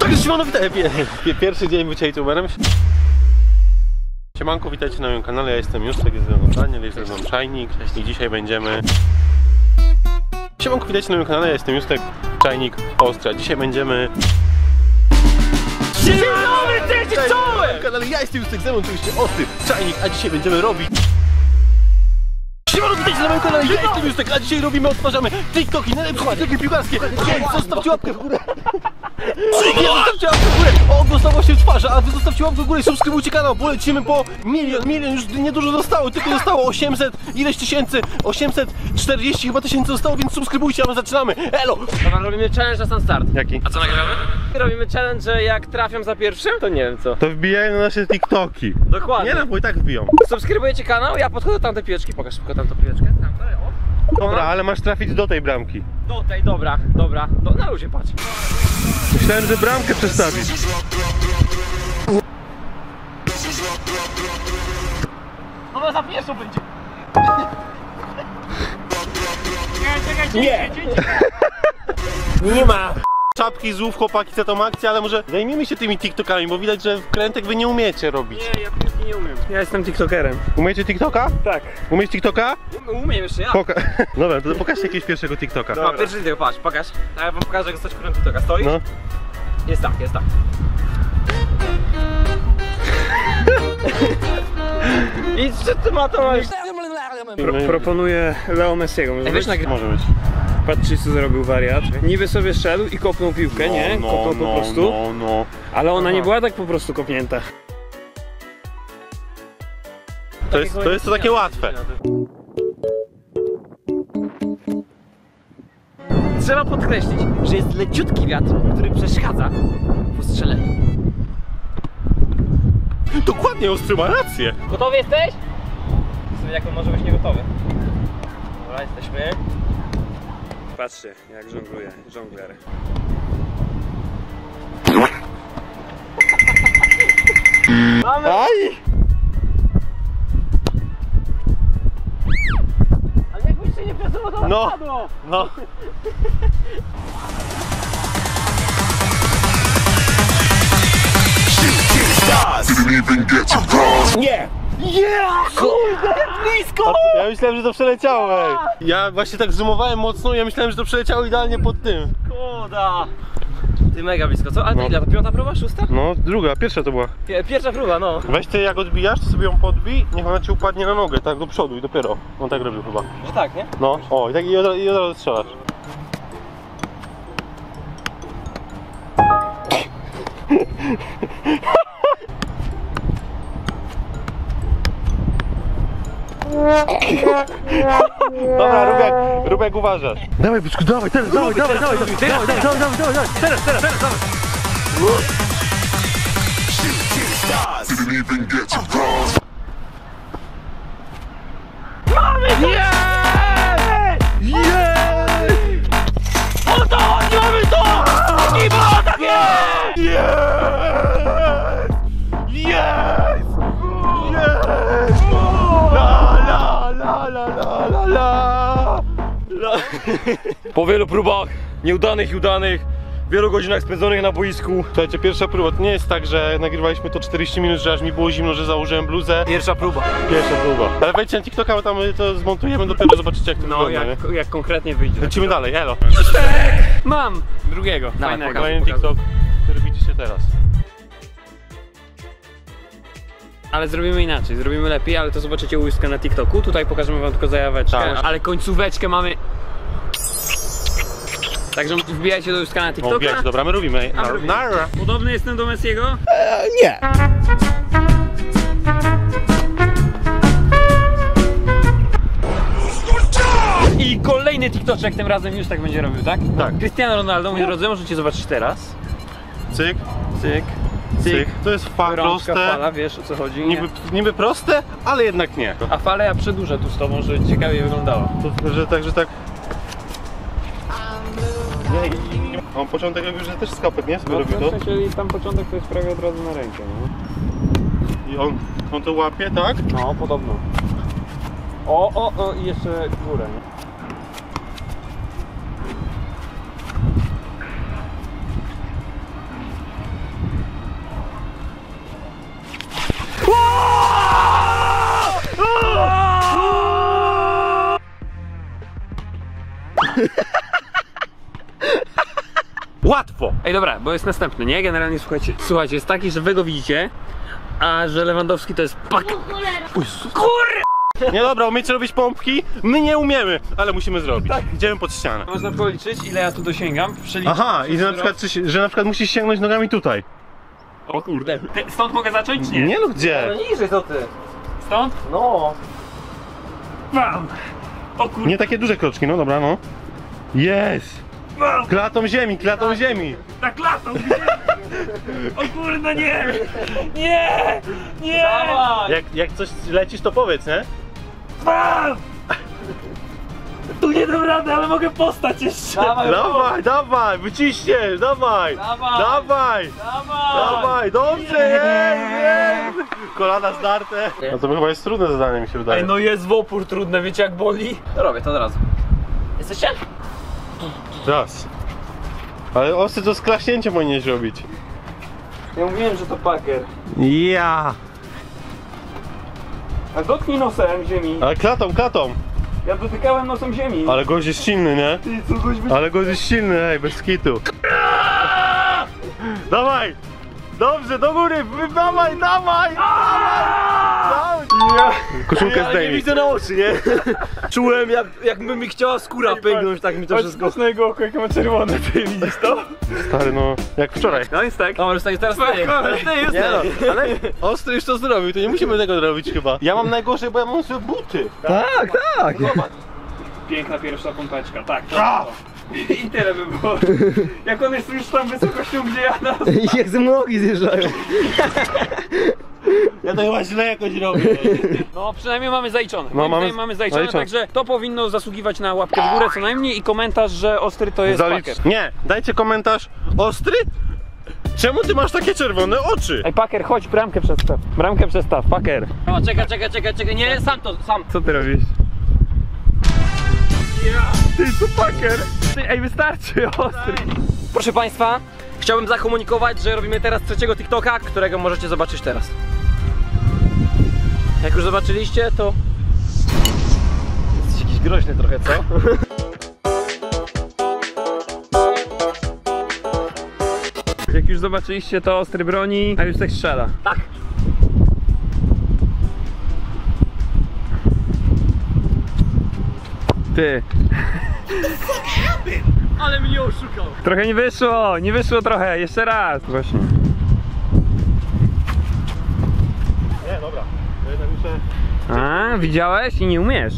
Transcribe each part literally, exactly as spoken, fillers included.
Siemano, witaj, pierwszy dzień bycia youtuberem. Siemanko, witajcie na moim kanale, ja jestem Justek, jest ze mną Daniel, jest ze mną Czajnik i dzisiaj będziemy... Siemanko, witajcie na moim kanale, ja jestem Justek, Czajnik, Ostra. Dzisiaj będziemy... Dzień dobry, cześć, czołem! Kanale, ja jestem Justek, ze mną oczywiście Ostry, Czajnik, a dzisiaj będziemy robić... Siemano, witajcie na moim kanale, ja jestem Justek, a dzisiaj robimy, odtwarzamy TikToki, najlepsze TikToki piłkarskie. Zostawcie łapkę w górę. Zostawcie łapkę w górę. O, dostało się twarza, a wy zostawcie łapkę w górę i subskrybujcie kanał, bo lecimy po milion, milion, już niedużo zostało, tylko zostało osiemset, ileś tysięcy, osiemset czterdzieści chyba tysięcy zostało, więc subskrybujcie, a my zaczynamy. Elo! Dobra, robimy challenge na sam start. Jaki? A co nagrywamy? Robimy challenge, że jak trafiam za pierwszym, to nie wiem co. To wbijają na nasze TikToki. Dokładnie. Nie no, bo i tak wbiją. Subskrybujecie kanał, ja podchodzę do tamtej piłeczki, pokaż szybko tamtą piłeczkę. Tamtą, o. Dobra, ale masz trafić do tej bramki. Do tej, dobra, dobra, do, na luzie patrz. Myślałem, że bramkę przestawić. Ona za pierwszą będzie. Nie, Nie! Nie ma! Czapki złów, chłopaki, co tą akcję, ale może zajmijmy się tymi TikTokami, bo widać, że wkrętek wy nie umiecie robić. Nie, ja piłki nie umiem. Ja jestem TikTokerem. Umiecie TikToka? Tak. Umiesz TikToka? Um, umiem jeszcze ja. Poka Dobra, to pokażcie jakiegoś pierwszego TikToka. A pierwszy video, patrz, pokaż. A ja wam pokażę, jak zostać królem TikToka. Stoisz? No. Jest tak, jest tak. I czy ty ma to masz? Pro, proponuję Leo Messiego. Ej, weź nagry... Może być. Patrzcie, co zrobił wariat. Niby sobie szedł i kopnął piłkę, No, nie? no, Kopnął no, po prostu. No, no. Ale ona Aha. nie była tak po prostu kopnięta. To jest to, jest to takie łatwe. Trzeba podkreślić, że jest leciutki wiatr, który przeszkadza w ustrzeleniu. Dokładnie, Ostry ma rację. Gotowy jesteś? Sobie jak on może być niegotowy. Dobra, jesteśmy. Patrzcie, jak żongluje, żongler. Mamy! Aj! Ale jakbyś się nie pracował, to No, padło! no. Nie! Yeah! Kurde, blisko! Ja myślałem, że to przeleciało, ej. Ja właśnie tak zoomowałem mocno i ja myślałem, że to przeleciało idealnie pod tym. Kuda! Ty mega blisko, co? Ale to No. ile? To piąta próba? Szósta? No, druga, pierwsza to była. Pie- Pierwsza próba, no. Weź ty, jak odbijasz, to sobie ją podbij, niech ona ci upadnie na nogę, tak do przodu i dopiero. On tak robił chyba. Że tak, nie? No, o, i tak i od, i od razu strzelasz. Dobra, rób jak, rób jak uważasz. Dawaj, byczku, dawaj, teraz, dawaj, dawaj, dawaj, dawaj, dawaj, dawaj, dawaj, dawaj, dawaj, teraz, teraz, teraz, dawaj. Mamy to! Jest! Jest! O to chodzi, mamy to! I było tak jest! Jest! Jest! Jest! La la la la la la la la. Po wielu próbach, nieudanych i udanych, wielu godzinach spędzonych na boisku. Słuchajcie, pierwsza próba, to nie jest tak, że nagrywaliśmy to czterdzieści minut, że aż mi było zimno, że założyłem bluzę. Pierwsza próba. Pierwsza próba. Ale wejdźcie na TikToka, bo tam my to zmontujemy, dopiero zobaczycie, jak to No, wygląda, jak, nie? jak konkretnie wyjdzie. Lecimy dalej, elo. Mam! Drugiego, Dawaj, fajnego. Kolejny TikTok, który widzicie teraz. Ale zrobimy inaczej, zrobimy lepiej, ale to zobaczycie u Justka na TikToku. Tutaj pokażemy wam tylko zajaweczkę, Tak. ale końcóweczkę mamy. Także wbijajcie do Justka na No, TikToka. wiecie, dobra, my robimy. Ej, A my robimy. Nara. Podobny jestem do Messiego? Nie. I kolejny TikToczek tym razem już tak będzie robił, tak? Tak. Cristiano Ronaldo, moi drodzy, możecie zobaczyć teraz. Cyk, Cyk, cyk. To jest fa Rączka, proste. fala, wiesz o co chodzi? Niby, niby proste, ale jednak nie. A falę ja przedłużę tu z tobą, żeby ciekawie wyglądało. To, że tak, że tak. Nie, i, i, on początek robił, że też skapek, nie? Sobie No, robi w to. sensie tam początek to jest prawie od razu na rękę, nie? I on, on to łapie, tak? No, podobno. O, o, o i jeszcze górę, nie? Łatwo! Ej, dobra, bo jest następny, nie? Generalnie słuchajcie, słuchajcie, jest taki, że wy go widzicie, a że Lewandowski to jest pak... Nie dobra, umiecie robić pompki? My nie umiemy, ale musimy zrobić. Tak. Idziemy pod ścianę. Można policzyć, ile ja tu dosięgam, przeliczyć. Aha, i że na przykład, czy- że na przykład musisz sięgnąć nogami tutaj. O kurde. Ty, stąd mogę zacząć, czy nie? Nie no gdzie? niżej to ty. Stąd? No. Bam! O kurde. Nie takie duże kroczki, no dobra, no. Jest! Klatą ziemi, klatą ziemi! Tak latą, gdzie? O kurde, nie! Nie! Nie! Jak, jak coś lecisz, to powiedz, nie? Bam! Tu nie dam rady, ale mogę postać jeszcze. Dawaj, Dawaj, dawaj, wyciśniesz, dawaj! Dawaj. Dawaj! dawaj. Dawaj, dobrze, jest, jest! Kolana zdarte. No to chyba jest trudne zadanie, mi się wydaje. Ej, no jest w opór trudne, wiecie jak boli? To robię to od razu. Jesteście? Raz. Ale ostry to z klaśnięciem powinieneś robić. Ja mówiłem, że to paker. Ja. A dotknij nosem ziemi. Ale klatą, klatą. Ja dotykałem nosem ziemi. Ale gość jest silny, nie? Ty, co goś wy... Ale gość jest silny, ej, bez kitu. Dawaj! Dobrze, do góry! Wy- Dawaj, dawaj! Dawaj! Koszulkę zdejmij. widzę na oczy, nie? Czułem jak, jakby mi chciała skóra pęknąć, tak mi to wszystko... Mocnego oko, jakie ma czerwone, ty widzisz to? Stary, no, jak wczoraj. No jest tak. No może stanie teraz staje. Nie no, ale ostry już to zrobił, to nie musimy tego robić chyba. Ja mam najgorzej, bo ja mam sobie buty. Tak, tak. Piękna pierwsza pompeczka, tak. I tyle by było. Jak on jest już tam wysokością, gdzie ja na... Jak ze nogi zjeżdżają. Ja to chyba źle jakoś robię. No przynajmniej mamy zaliczone. No, No, mamy mamy, mamy zaliczone, zaliczone. także to powinno zasługiwać na łapkę w górę co najmniej i komentarz, że ostry to jest Zalicz. paker. Nie, dajcie komentarz. Ostry? Czemu ty masz takie czerwone oczy? Ej paker, chodź, bramkę przestaw. Bramkę przestaw, paker. O, czekaj, czekaj, czekaj, czekaj, nie, sam to, sam. Co ty robisz? Ja, ty to paker. Ty, ej wystarczy, ostry. Proszę Państwa, chciałbym zakomunikować, że robimy teraz trzeciego TikToka, którego możecie zobaczyć teraz. Jak już zobaczyliście, to... Jest jakiś groźny trochę, co? Jak już zobaczyliście to ostry broni, a już tak strzela. Tak. Ty. Ale mnie oszukał. Trochę nie wyszło, nie wyszło trochę, jeszcze raz. Właśnie. Nie, dobra. Ja jednak muszę... A, widziałeś i nie umiesz.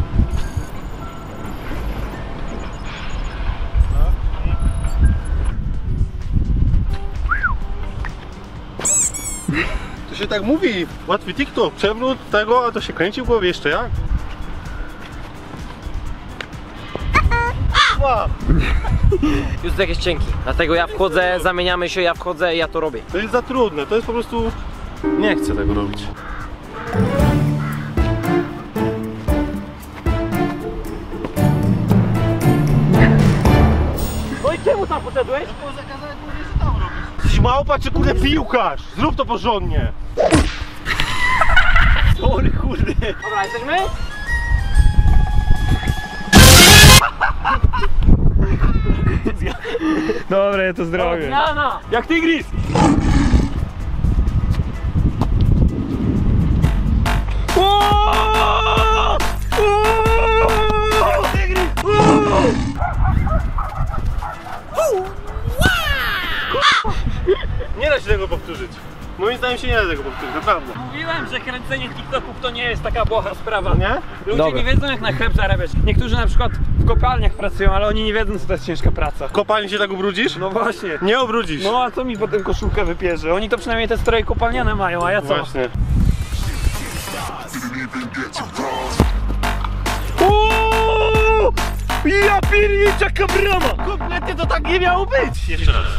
To się tak mówi. Łatwy TikTok, przewrót tego, a to się kręci w głowie jeszcze jak? Już to jakieś cienki. Dlatego ja wchodzę, zamieniamy się, ja wchodzę i ja to robię. To jest za trudne, to jest po prostu... Nie chcę tego robić. No i czemu tam poszedłeś? Jesteś małpa czy kurde piłkarz? Zrób to porządnie. Sorry, kurde. Dobra, jesteśmy? Dobra, ja to zrobię. Jana! Jak tygrys! Nie da się tego powtórzyć. Moim zdaniem się nie da tego powtórzyć, naprawdę. Mówiłem, że kręcenie TikToków to nie jest taka błaha sprawa. Nie? Ludzie Dobra. nie wiedzą jak na chleb zarabiać. Niektórzy na przykład w kopalniach pracują, ale oni nie wiedzą co to jest ciężka praca. W kopalni się tak ubrudzisz? No właśnie. Nie ubrudzisz. No a co mi potem koszulkę wypierze? Oni to przynajmniej te stroje kopalniane mają, a ja co? Właśnie. Uuuu! Ja pierniczę, jaka brama! Kompletnie to tak nie miało być! Jeszcze raz.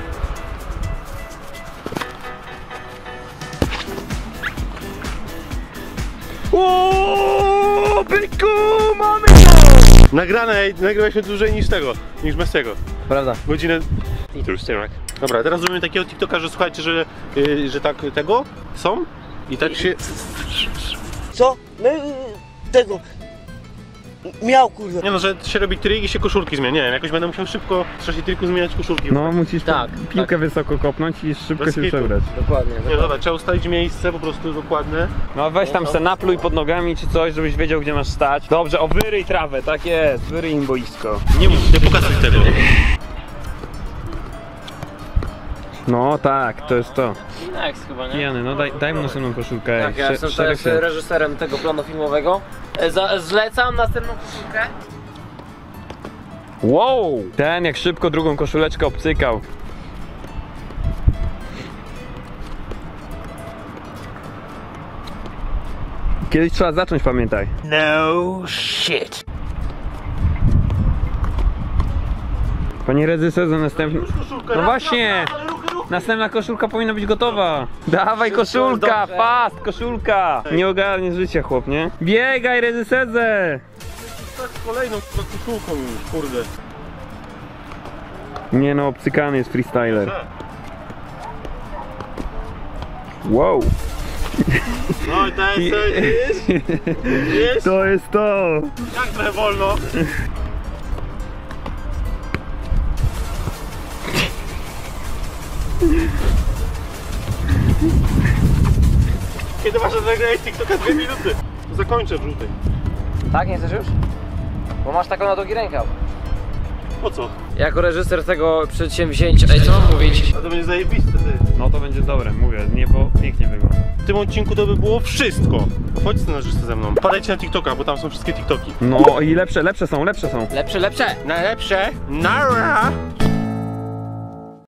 Uuuu! Byku, mamy to! Nagrane, ej, nagrywaliśmy dłużej niż tego, niż bez tego. Prawda. Godzinę... I to już styrak. Dobra, teraz zrobimy takiego TikToka, że słuchajcie, że, yy, że tak tego są i tak się... Co? My... tego... Miał kurde. Nie no, że się robi trik i się koszulki zmienia. Nie wiem, jakoś będę musiał szybko w czasie triku zmieniać koszulki. No musisz Tak, piłkę tak. wysoko kopnąć i szybko Bez się kitu. przebrać. Dokładnie. Nie, dobra, trzeba ustalić miejsce po prostu dokładne. No weź tam se napluj pod nogami czy coś, żebyś wiedział gdzie masz stać. Dobrze, o wyryj trawę, tak jest, wyryj im boisko. Nie mów, nie pokazuj tego. No tak, to jest to. Next chyba, nie? Pijany, no daj, daj mu następną koszulkę. Tak, ja Sze- jestem szereg teraz się- reżyserem tego planu filmowego. E, Za, zlecam następną koszulkę. Wow! Ten jak szybko drugą koszuleczkę obcykał. Kiedyś trzeba zacząć, pamiętaj. No shit. Panie reżyserze, następny... Koszulkę, No właśnie! ale ruchy, ruchy. Następna koszulka powinna być gotowa. Dawaj koszulka, dobrze. fast, koszulka. Nie ogarniesz życia, chłop, nie? Biegaj, reżyserze! Tak z kolejną koszulką już, kurde. Nie no, obcykany jest freestyler. Wow! No i to jest, to jest, jest, To jest to! jak trochę wolno. Kiedy masz nagrać TikToka dwie minuty? To zakończę w żółtej. Tak, nie chcesz już? Bo masz taką na długi rękaw. Po co? Jako reżyser tego przedsięwzięcia. Ej, co mam mówić? A to będzie zajebiste, ty. No to będzie dobre, mówię, niebo pięknie wygląda. W tym odcinku to by było wszystko. Chodź scenarzysty ze mną. Padajcie na TikToka, bo tam są wszystkie TikToki. No i lepsze, lepsze są, lepsze są. Lepsze, lepsze! Najlepsze. Nara!